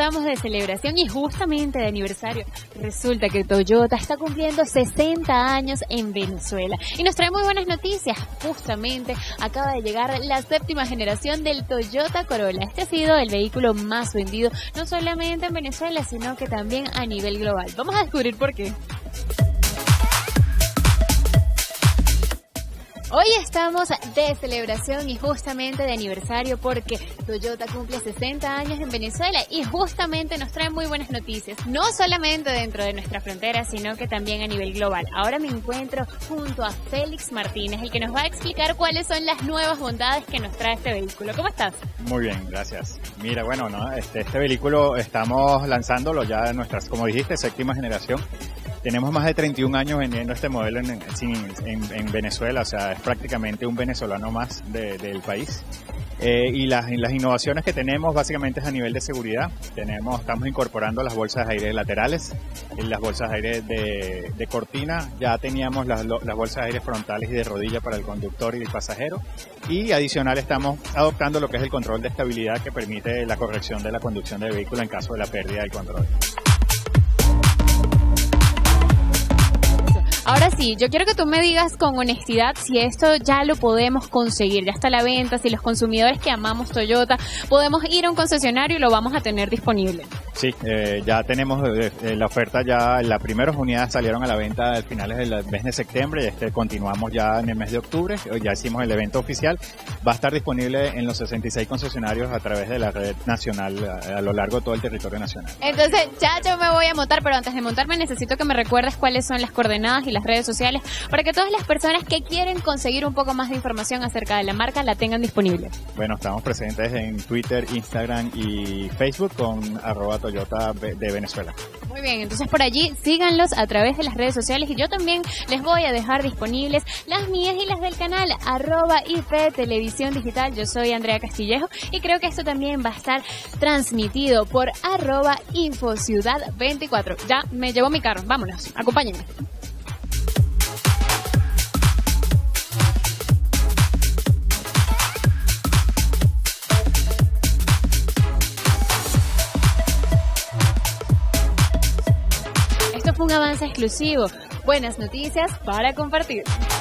estamos de celebración y justamente de aniversario. Resulta que Toyota está cumpliendo 60 años en Venezuela y nos trae muy buenas noticias. Justamente acaba de llegar la 7ª generación del Toyota Corolla. Este ha sido el vehículo más vendido, no solamente en Venezuela, sino que también a nivel global. Vamos a descubrir por qué. Hoy estamos de celebración y justamente de aniversario porque Toyota cumple 60 años en Venezuela y justamente nos trae muy buenas noticias, no solamente dentro de nuestra frontera, sino que también a nivel global. Ahora me encuentro junto a Félix Martínez, el que nos va a explicar cuáles son las nuevas bondades que nos trae este vehículo. ¿Cómo estás? Muy bien, gracias. Mira, bueno, ¿no? Este vehículo estamos lanzándolo ya en nuestras, como dijiste, 7ª generación. Tenemos más de 31 años vendiendo este modelo en Venezuela, o sea, es prácticamente un venezolano más del país. Y las innovaciones que tenemos básicamente es a nivel de seguridad. Estamos incorporando las bolsas de aire laterales, las bolsas de aire de cortina. Ya teníamos las bolsas de aire frontales y de rodilla para el conductor y el pasajero. Y adicional estamos adoptando lo que es el control de estabilidad que permite la corrección de la conducción del vehículo en caso de la pérdida del control. Ahora sí, yo quiero que tú me digas con honestidad si esto ya lo podemos conseguir, ya está a la venta, si los consumidores que amamos Toyota podemos ir a un concesionario y lo vamos a tener disponible. Sí, ya tenemos la oferta, ya las primeras unidades salieron a la venta a finales del mes de septiembre y continuamos ya en el mes de octubre, ya hicimos el evento oficial, va a estar disponible en los 66 concesionarios a través de la red nacional a lo largo de todo el territorio nacional. Entonces ya yo me voy a montar, pero antes de montarme necesito que me recuerdes cuáles son las coordenadas y las redes sociales para que todas las personas que quieren conseguir un poco más de información acerca de la marca la tengan disponible. Bueno, estamos presentes en Twitter, Instagram y Facebook con @Toyota de Venezuela. Muy bien, entonces por allí síganlos a través de las redes sociales y yo también les voy a dejar disponibles las mías y las del canal @IP Televisión Digital. Yo soy Andrea Castillejo y creo que esto también va a estar transmitido por @InfoCiudad24. Ya me llevo mi carro, vámonos, acompáñenme. Esto fue un avance exclusivo. Buenas noticias para compartir.